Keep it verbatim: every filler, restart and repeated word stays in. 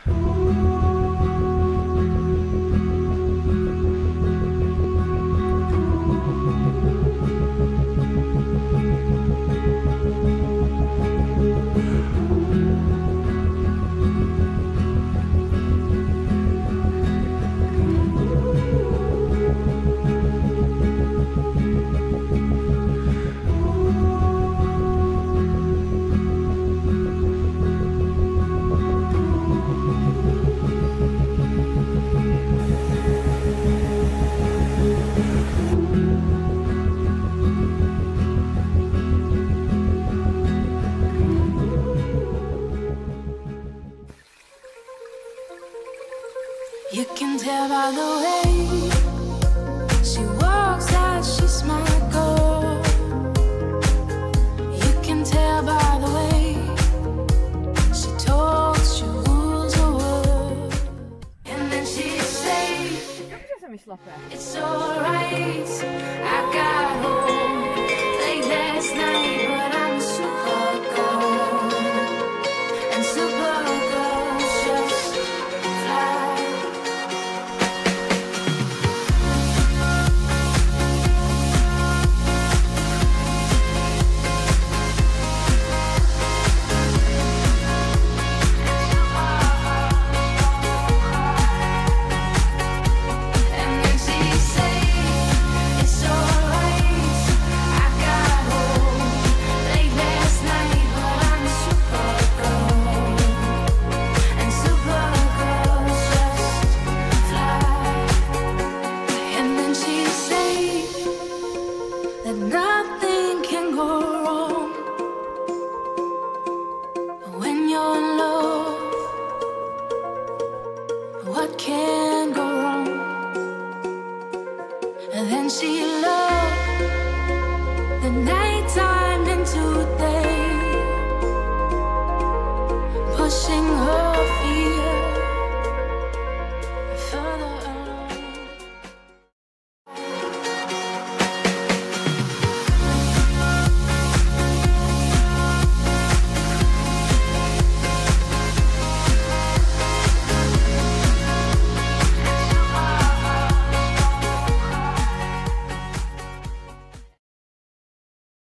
You can tell by the way she walks that she's my girl. You can tell by the way she talks, she rules the world. And then she say, it's alright, I got home late last night, but I'm a super girl, and super girls just fly. Nothing can go wrong when you're in love. What can go wrong? And then she loved the nighttime into day, pushing her